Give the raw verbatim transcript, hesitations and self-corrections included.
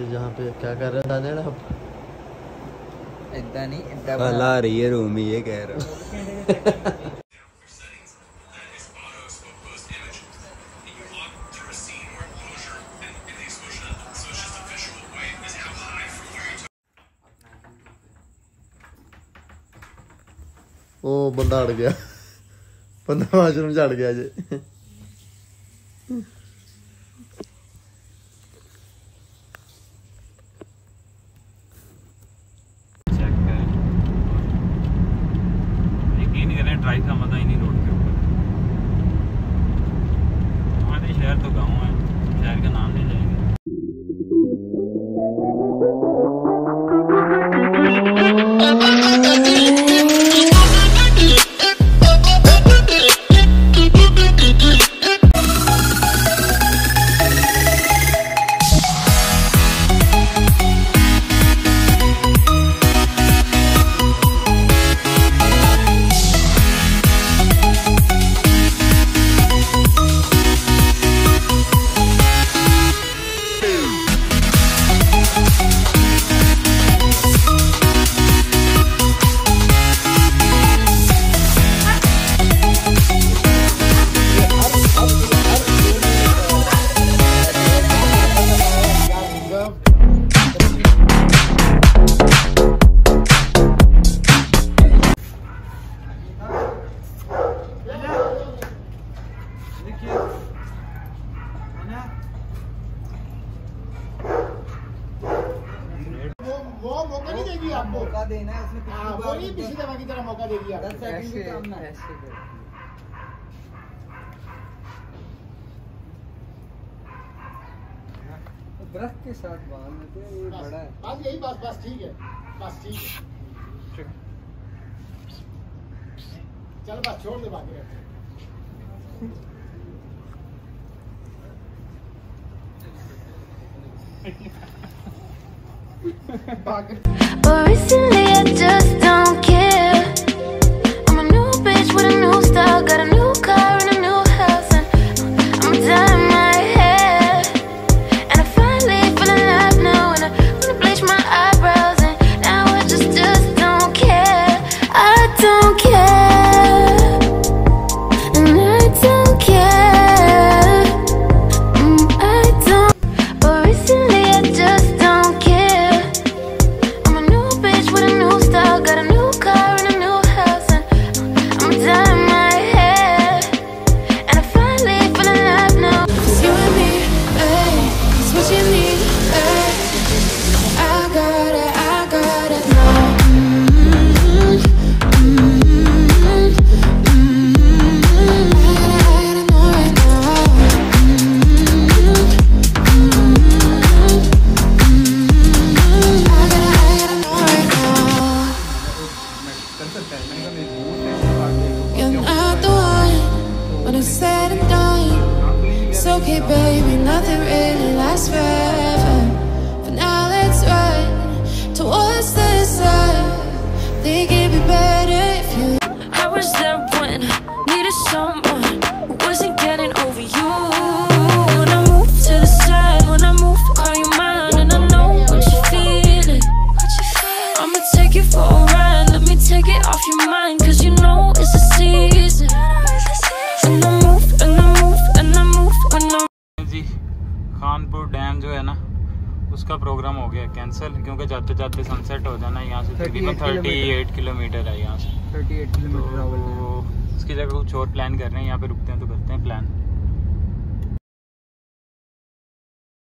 यहाँ पे क्या कर रहे दादे आप? इतना नहीं इतना कला रही है रूम ही, ये कह रहा हूँ। ओ बंदा अड़ गया, बंदा वाशरूम चढ़ गया जे। ड्राइव का मजा ही नहीं रोड के ऊपर। हमारे शहर तो गाँव है, शहर का नाम नहीं लेंगे। मौका देना है उसमें, हाँ, वो नहीं पिछली दफा की तरह मौका देगी आप। दस सेकंड भी काम ना है। ब्रश के साथ बाल में तो ये बड़ा है। बस यही बस बस ठीक है, बस ठीक है। चल बस छोड़ दे बाकी रहते। But recently I just don't care. I'm a new bitch with a new style, got a new car and a new house, and I'm dyeing my hair. And I finally feel alive now, and I wanna bleach my eyebrows, and now I just just don't care. I don't care, and I don't care. Mm, I don't. But recently I just don't care. Got a new car and a new house, and I'm dyeing my hair, and I finally feel alive now. It's you and me, babe, it's what you need, babe. I got it, I got it now. Mm-hmm, mm-hmm, mm-hmm. I gotta know right now. Mm-hmm, mm-hmm. I gotta, I gotta know right now. You're not the one when it's said and done. It's okay, baby, nothing really lasts forever. For now, let's run towards the sun. Think it'd be better if you. I was there when I needed someone who wasn't getting over you. When I move to the side, when I move, call you mine, and I know what you're feeling. I'ma take you for a ride, let me take it off your mind, cause you know it's a season. And I move, and I move, and I move, and I जी Khanpur dam जो है ना, उसका programme हो गया cancel, क्योंकि जाते जाते सनसेट हो जाना। यहाँ से तकरीबन अड़तीस किलोमीटर है यहाँ से, अड़तीस किलोमीटर। तो उसकी जगह कुछ और प्लान कर रहे हैं, यहाँ पे रुकते हैं तो करते हैं प्लान।